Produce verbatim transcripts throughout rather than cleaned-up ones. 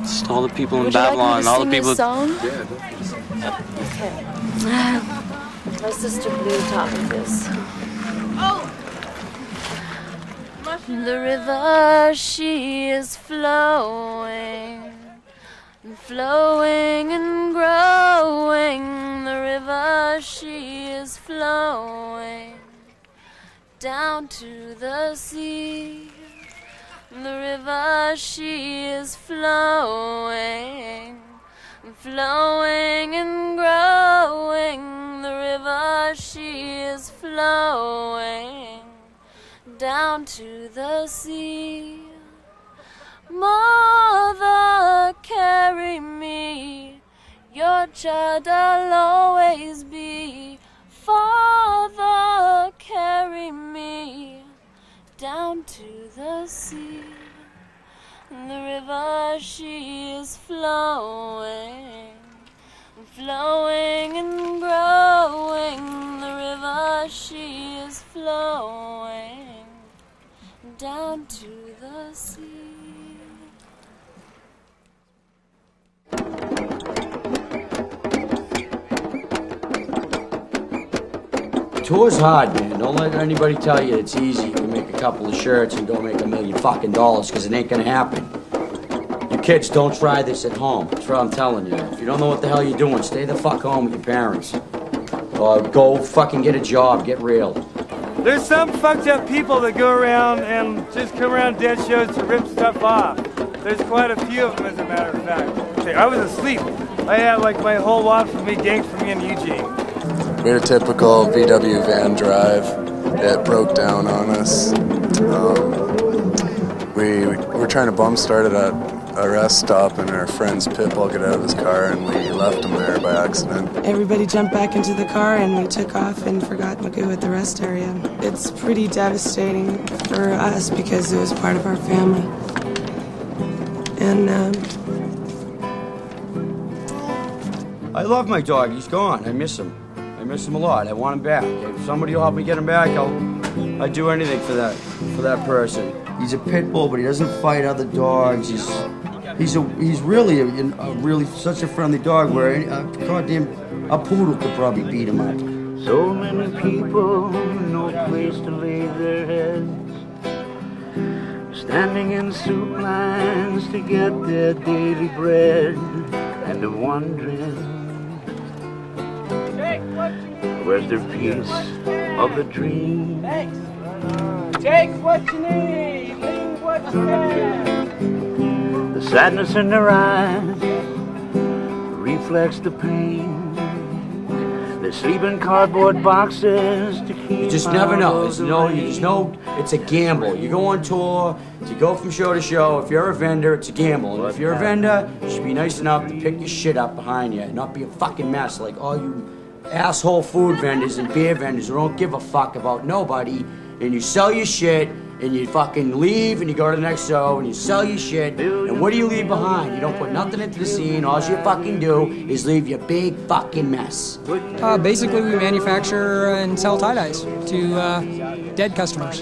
Just all the people in Would Babylon, you like me to all sing the people. This song? Yeah. Okay. My sister Blue taught me this. Oh. The river, she is flowing, and flowing and growing. The river, she is flowing down to the sea. The river, she is flowing, flowing and growing. The river, she is flowing down to the sea. Mother, carry me, your child I'll always be. Father, carry me down to the sea. The river, she is flowing, flowing and growing. The river, she is flowing down to the sea. Tour's hard, man. Don't let anybody tell you it's easy. You can make a couple of shirts and go make a million fucking dollars, because it ain't gonna happen. You kids, don't try this at home. That's what I'm telling you. If you don't know what the hell you're doing, stay the fuck home with your parents. Or go fucking get a job, get real. There's some fucked up people that go around and just come around dead shows to rip stuff off. There's quite a few of them, as a matter of fact. I was asleep. I had like my whole lot for me, gangs for me and Eugene. We had a typical V W van drive. It broke down on us. Um, we, we were trying to bum start it at a rest stop, and our friend's Pitbull got out of his car, and we left him there by accident. Everybody jumped back into the car, and we took off and forgot Magoo at the rest area. It's pretty devastating for us because it was part of our family. And, um... I love my dog. He's gone. I miss him. I miss him a lot. I want him back. If somebody will help me get him back, I'll I'd do anything for that for that person. He's a pit bull, but he doesn't fight other dogs. He's he's a he's really a, a really such a friendly dog. Where a goddamn a poodle could probably beat him up. So many people, no place to lay their heads, standing in soup lines to get their daily bread, and they're wondering, where's their piece of the dream? Take what you need, leave what you can. The sadness in their eyes reflects the pain. They sleep in cardboard boxes to keep. You just never know. There's no, you just know it's a gamble. You go on tour, you go from show to show. If you're a vendor, it's a gamble. And if you're a vendor, you should be nice enough to pick your shit up behind you and not be a fucking mess like all you asshole food vendors and beer vendors who don't give a fuck about nobody, and you sell your shit and you fucking leave and you go to the next show and you sell your shit, and what do you leave behind? You don't put nothing into the scene. All you fucking do is leave your big fucking mess. Uh, basically, we manufacture and sell tie-dyes to uh, dead customers.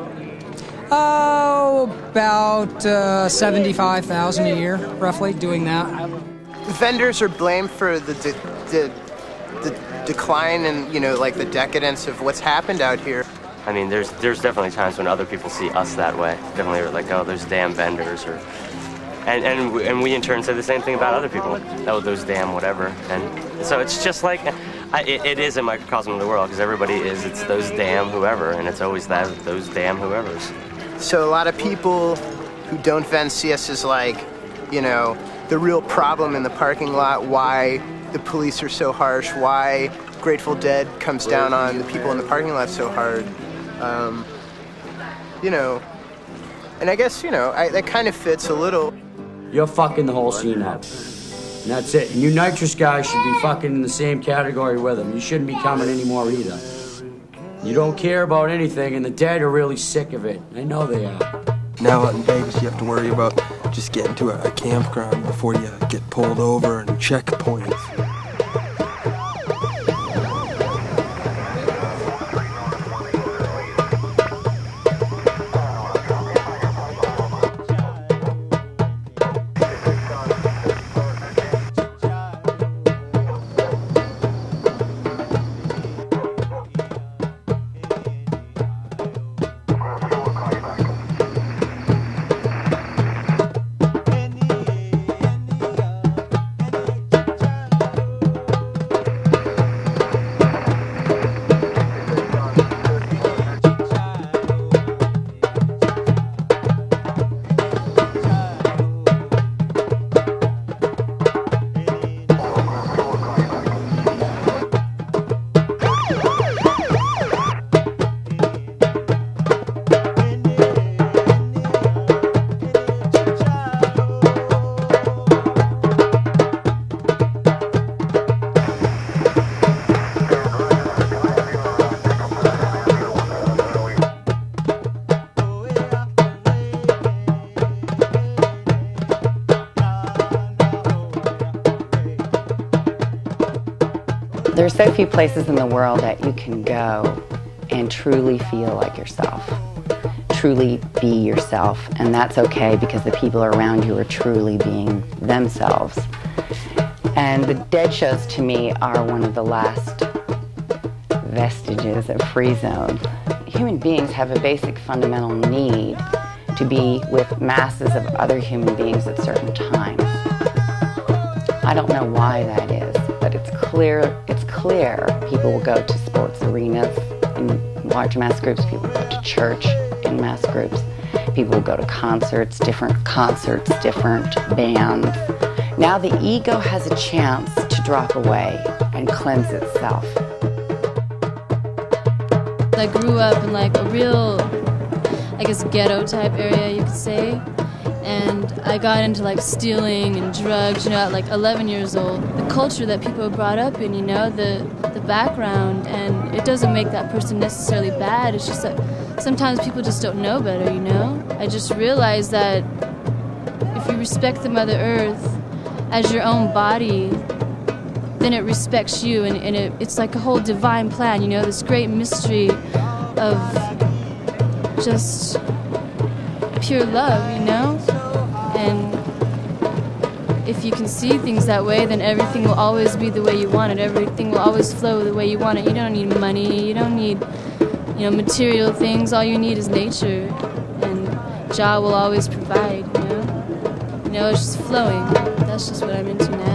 Oh, uh, about uh, seventy-five thousand a year, roughly, doing that. Vendors are blamed for the de- de- the decline and, you know, like the decadence of what's happened out here. I mean, there's there's definitely times when other people see us that way. Definitely like, oh, those damn vendors, or and and we, and we in turn say the same thing about other people. Oh, those damn whatever. And so it's just like, I, it, it is a microcosm of the world, because everybody is, it's those damn whoever, and it's always that, those damn whoever's. So a lot of people who don't vend see us as like, you know, the real problem in the parking lot, why the police are so harsh, why Grateful Dead comes down on the people in the parking lot so hard. Um, you know, and I guess, you know, I, that kind of fits a little. You're fucking the whole scene up. And that's it. And you nitrous guys should be fucking in the same category with them. You shouldn't be coming anymore either. You don't care about anything, and the Dead are really sick of it. I know they are. Now out in Vegas, you have to worry about just getting to a, a campground before you get pulled over and checkpoints. There's so few places in the world that you can go and truly feel like yourself, truly be yourself, and that's okay because the people around you are truly being themselves. And the Dead shows to me are one of the last vestiges of free zone. Human beings have a basic fundamental need to be with masses of other human beings at certain times. I don't know why that is, but it's clear, it's clear people will go to sports arenas in large mass groups, people will go to church in mass groups, people will go to concerts, different concerts, different bands. Now the ego has a chance to drop away and cleanse itself. I grew up in like a real, I guess, ghetto type area, you could say. And I got into like stealing and drugs, you know, at like eleven years old. The culture that people are brought up in, you know, the, the background, and it doesn't make that person necessarily bad. It's just that sometimes people just don't know better, you know? I just realized that if you respect the Mother Earth as your own body, then it respects you, and, and it, it's like a whole divine plan, you know, this great mystery of just pure love, you know? And if you can see things that way, then everything will always be the way you want it. Everything will always flow the way you want it. You don't need money, you don't need, you know, material things. All you need is nature, and Jah will always provide, you know? You know, it's just flowing. That's just what I'm into now.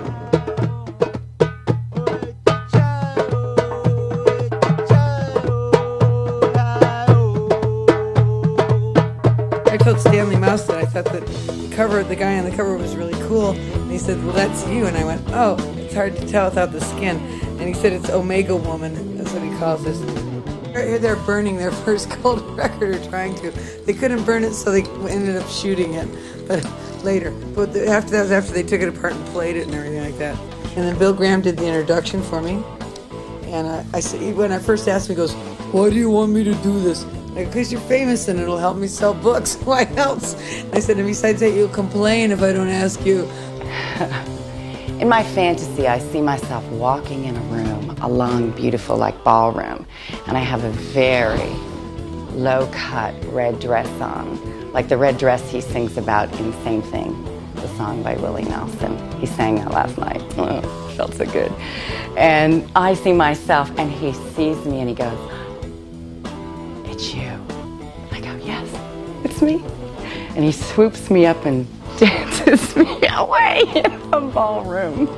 I told Stanley Mouse that I thought that the cover, the guy on the cover was really cool, and he said, well, that's you, and I went, oh, it's hard to tell without the skin, and he said it's Omega Woman, that's what he calls this. Here they're burning their first gold record, or trying to. They couldn't burn it, so they ended up shooting it, but later. But the, after that was after they took it apart and played it and everything like that. And then Bill Graham did the introduction for me, and I, I said, when I first asked him, he goes, why do you want me to do this? Because you're famous and it'll help me sell books. Why else? I said, and besides that, you'll complain if I don't ask you. In my fantasy, I see myself walking in a room, a long, beautiful, like ballroom, and I have a very low-cut red dress on, like the red dress he sings about in Same Thing, the song by Willie Nelson. He sang that last night. Oh, felt so good. And I see myself, and he sees me, and he goes, it's you. I go, yes, it's me. And he swoops me up and dances me away in the ballroom.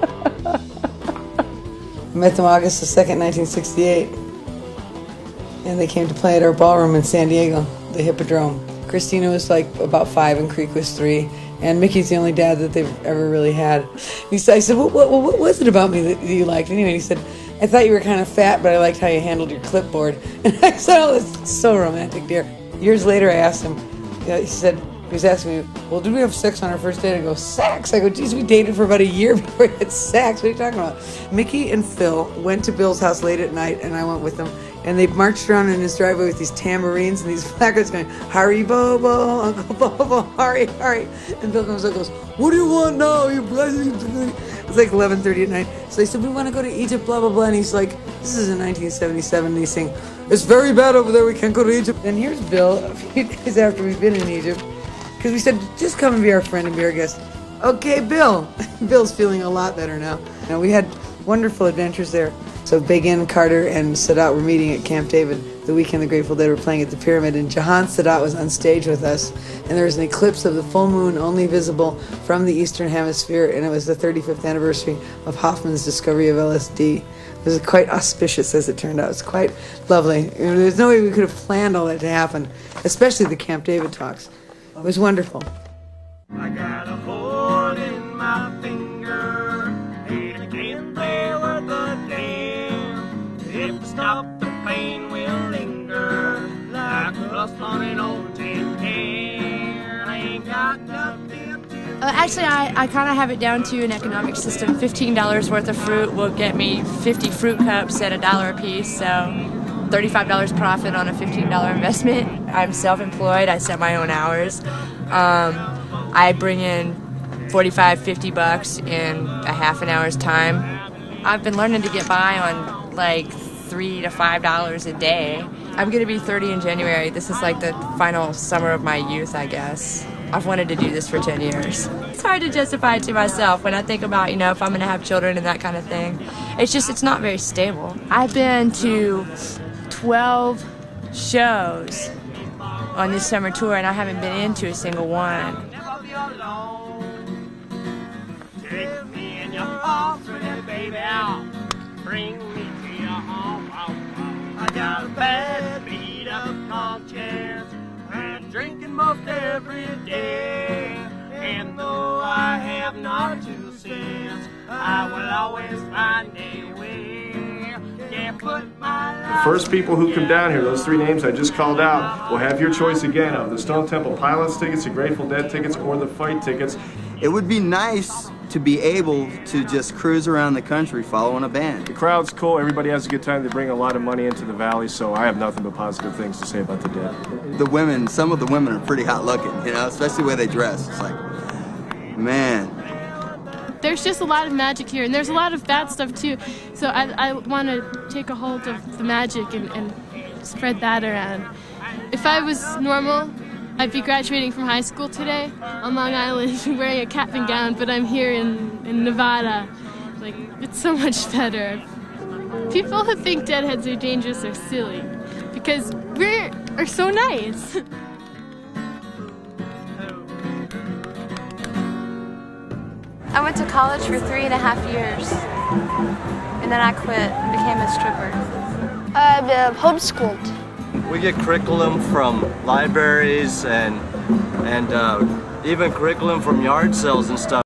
I met them August the second, nineteen sixty-eight. And they came to play at our ballroom in San Diego, the Hippodrome. Christina was like about five and Creek was three. And Mickey's the only dad that they've ever really had. He said, I said, what, what, what was it about me that you liked? Anyway, he said, I thought you were kind of fat, but I liked how you handled your clipboard. And I said, oh, that's so romantic, dear. Years later, I asked him, you know, he said, he was asking me, well, did we have sex on our first date? I go, sex? I go, geez, we dated for about a year before we had sex. What are you talking about? Mickey and Phil went to Bill's house late at night, and I went with them. And they marched around in his driveway with these tambourines and these placards going, Hurry, Bobo, Uncle Bobo, hurry, hurry. And Bill comes up and goes, what do you want now? You It's like eleven thirty at night. So they said, we want to go to Egypt, blah, blah, blah. And he's like, this is in nineteen seventy-seven. And he's saying, it's very bad over there. We can't go to Egypt. And here's Bill a few days after we've been in Egypt. Because we said, just come and be our friend and be our guest. Okay, Bill. Bill's feeling a lot better now. And we had wonderful adventures there. So Begin, Carter, and Sadat were meeting at Camp David the weekend the Grateful Dead were playing at the Pyramid, and Jahan Sadat was on stage with us, and there was an eclipse of the full moon only visible from the Eastern Hemisphere, and it was the thirty-fifth anniversary of Hoffman's discovery of L S D. It was quite auspicious, as it turned out. It's quite lovely. There's no way we could have planned all that to happen, especially the Camp David talks. It was wonderful. I got a hole in my finger, and I can't play worth a damn. If I stop, the pain will linger like rust on an old tin can. I ain't got nothing to... Uh, actually, I, I kind of have it down to an economic system. fifteen dollars worth of fruit will get me fifty fruit cups at a dollar a piece, so thirty-five dollars profit on a fifteen dollar investment. I'm self-employed. I set my own hours. Um, I bring in forty-five, fifty bucks in a half an hour's time. I've been learning to get by on like three to five dollars a day. I'm gonna be thirty in January. This is like the final summer of my youth, I guess. I've wanted to do this for ten years. It's hard to justify it to myself when I think about, you know, if I'm gonna have children and that kind of thing. It's just, it's not very stable. I've been to twelve shows on this summer tour and I haven't been into a single one. Take me in your arms, baby, out. Bring me to your home. I got a bad beat up conscience. I'm drinking most every day. And though I have not two cents, I will always find a way. Can't put my life. The first people who come down here, those three names I just called out, will have your choice again of the Stone Temple Pilots tickets, the Grateful Dead tickets, or the Fight tickets. It would be nice to be able to just cruise around the country following a band. The crowd's cool, everybody has a good time, they bring a lot of money into the valley, so I have nothing but positive things to say about the Dead. The women, some of the women are pretty hot looking, you know, especially the way they dress. It's like, man. There's just a lot of magic here, and there's a lot of bad stuff too, so I, I want to take a hold of the magic and, and spread that around. If I was normal, I'd be graduating from high school today on Long Island wearing a cap and gown, but I'm here in, in Nevada. Like, it's so much better. People who think Deadheads are dangerous are silly, because we are so nice. I went to college for three and a half years, and then I quit and became a stripper. I've been homeschooled. We get curriculum from libraries and and uh, even curriculum from yard sales and stuff.